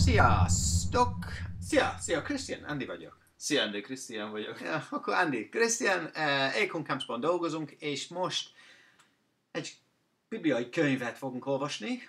Sziasztok! Szia, Krisztián, Andi vagyok. Szia, Andi, Krisztián vagyok. Ja, akkor Andi, Krisztián, Acorn Camps-ban dolgozunk, és most egy bibliai könyvet fogunk olvasni.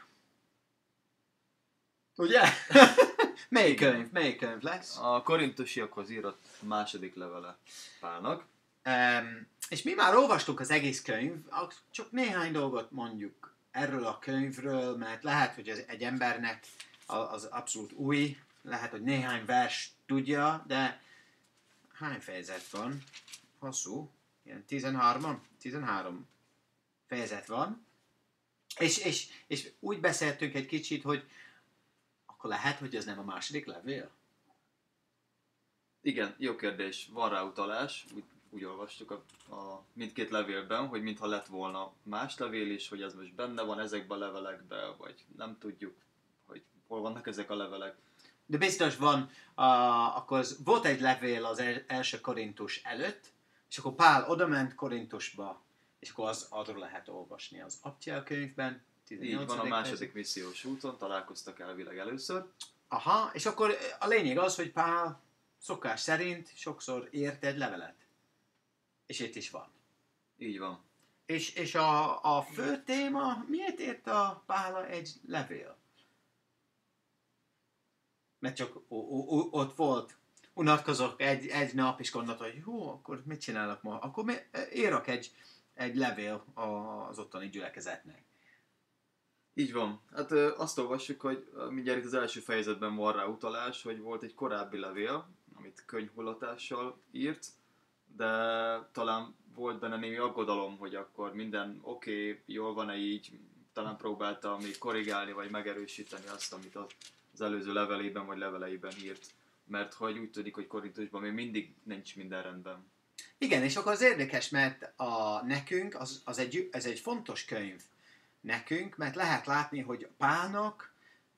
Ugye? Melyik könyv lesz? A korintusiakhoz írott második levele Pálnak. És mi már olvastuk az egész könyv, csak néhány dolgot mondjuk erről a könyvről, mert lehet, hogy ez egy embernek az abszolút új, lehet, hogy néhány vers tudja, de hány fejezet van? Hosszú, ilyen 13 fejezet van. És úgy beszéltünk egy kicsit, hogy akkor lehet, hogy ez nem a második levél? Igen, jó kérdés. Van rá utalás, úgy olvastuk a mindkét levélben, hogy mintha lett volna más levél is, hogy ez most benne van ezekben a levelekben, vagy nem tudjuk, hogy hol vannak ezek a levelek. De biztos van, akkor volt egy levél az első Korintus előtt, és akkor Pál odament Korintusba, és akkor arról lehet olvasni az Abtyel könyvben. Így van, a második missziós úton találkoztak elvileg először. Aha, és akkor a lényeg az, hogy Pál szokás szerint sokszor írt egy levelet. És itt is van. Így van. És a fő téma, miért írt a Pál egy levél? Mert csak ott volt, unatkozok egy nap, és gondolta, hogy jó, akkor mit csinálok ma? Akkor írok egy levél az ottani gyülekezetnek. Így van. Hát azt olvassuk, hogy mindjárt itt az első fejezetben van rá utalás, hogy volt egy korábbi levél, amit könyvhullatással írt, de talán volt benne némi aggodalom, hogy akkor minden oké, jól van-e így, talán próbálta még korrigálni, vagy megerősíteni azt, amit az előző levelében, vagy leveleiben írt. Mert hogy úgy tudik, hogy Korintusban még mindig nincs minden rendben. Igen, és akkor az érdekes, mert nekünk ez egy fontos könyv nekünk, mert lehet látni, hogy Pálnak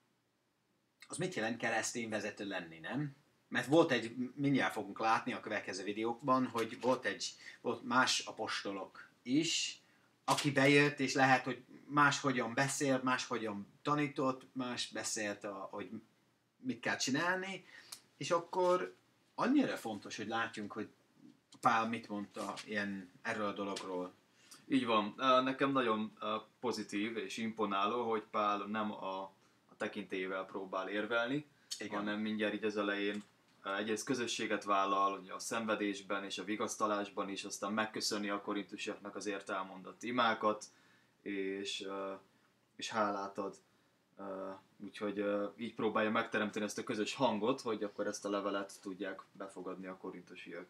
az mit jelent keresztény vezető lenni, nem? Mert mindjárt fogunk látni a következő videókban, hogy volt más apostolok is, aki bejött, és lehet, hogy máshogyan beszélt, máshogyan tanított, más beszélt, hogy mit kell csinálni, és akkor annyira fontos, hogy látjunk, hogy Pál mit mondta erről a dologról. Így van. Nekem nagyon pozitív és imponáló, hogy Pál nem a tekintélyével próbál érvelni, igen, hanem mindjárt így az elején egyrészt közösséget vállal, hogy a szenvedésben és a vigasztalásban is, aztán megköszöni a korintusiaknak azért elmondott imákat, és hálát ad. Úgyhogy így próbálja megteremteni ezt a közös hangot, hogy akkor ezt a levelet tudják befogadni a korintusiak.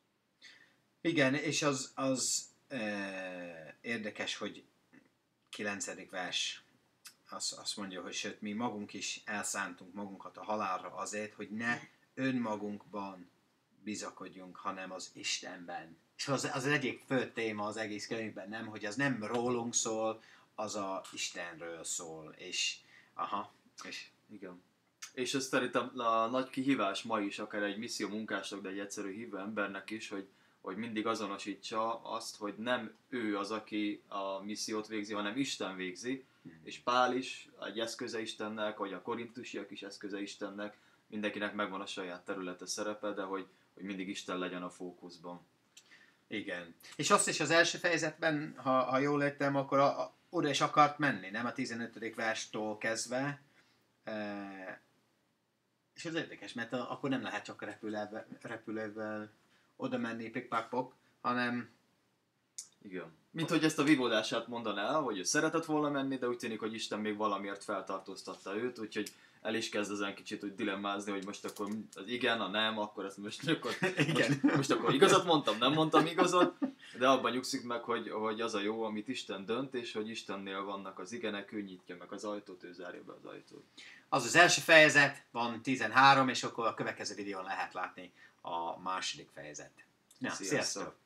Igen, és az érdekes, hogy 9. vers azt mondja, hogy sőt, mi magunk is elszántunk magunkat a halálra azért, hogy ne önmagunkban bizakodjunk, hanem az Istenben. És az egyik fő téma az egész könyvben, nem? Hogy az nem rólunk szól, az a Istenről szól. És igen. És ez szerintem a nagy kihívás ma is, akár egy misszió munkásnak, de egy egyszerű hívő embernek is, hogy mindig azonosítsa azt, hogy nem ő az, aki a missziót végzi, hanem Isten végzi, és Pál is egy eszköze Istennek, vagy a korintusiak is eszköze Istennek, mindenkinek megvan a saját területe, szerepe, de hogy mindig Isten legyen a fókuszban. Igen. És azt is az első fejezetben, ha jól értem, akkor oda is akart menni, nem? A 15. verstől kezdve. És az érdekes, mert akkor nem lehet csak repülővel oda menni, pikpakpok, hanem... Igen. Mint hogy ezt a vívódását mondaná, hogy ő szeretett volna menni, de úgy tűnik, hogy Isten még valamiért feltartóztatta őt, úgyhogy el is kezd ezen kicsit úgy dilemmázni, hogy most akkor az igen, a nem, akkor ezt most akkor igazat mondtam, nem mondtam igazat, de abban nyugszik meg, hogy az a jó, amit Isten dönt, és hogy Istennél vannak az igenek, ő nyitja meg az ajtót, ő zárja be az ajtót. Az első fejezet, van 13, és akkor a következő videón lehet látni a második fejezet. Na, sziasztok!